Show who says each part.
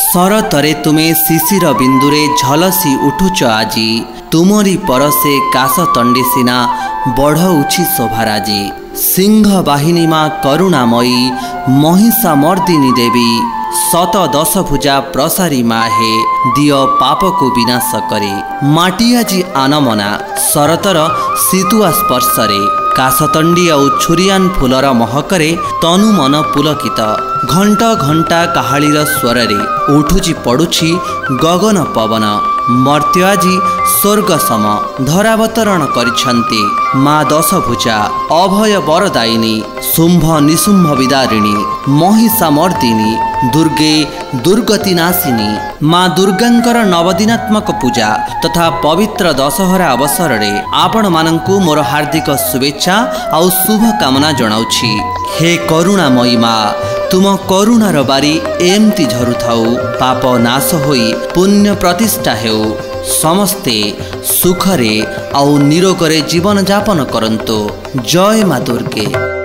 Speaker 1: शरतरे तुमे शिशिर बिंदुरे झलसी उठुच आजी तुमरी परसे काश तंडी सिना बढ़उछि शोभाराजी। सिंह बाहिनी माँ करुणामयी महिषा मर्दिनी देवी शत दश भुजा प्रसारी माहे दिय पाप को विनाश करे। माटियाजी आनमना शरतर शीतुआ स्पर्शरे काशतंडी और छुरियान फूलर महकरे तनु मन पुलकित। घंट घंटा काहालीर स्वररे उठुची पड़ुछि गगन पवन। मर्त्य आजी स्वर्ग सम धरावतरण करिछन्ति माँ दशभुजा अभय वरदायिनी शुंभ निशुंभ विदारिणी महिषा मर्दिनी दुर्गे दुर्गति नाशिनी। माँ दुर्गांकर नवदिनात्मक पूजा तथा पवित्र दशहरा अवसर रे आपण मानंकु मोर हार्दिक शुभेच्छा और शुभ कामना जणाउछि। हे करुणामयी माँ तुम करुणार बारी एमती झरुथाउ पाप नाश होई पुण्य प्रतिष्ठा हेउ समस्ते सुखरे और निरोगरे जीवन जापन करंतो। जय माँ दुर्गे।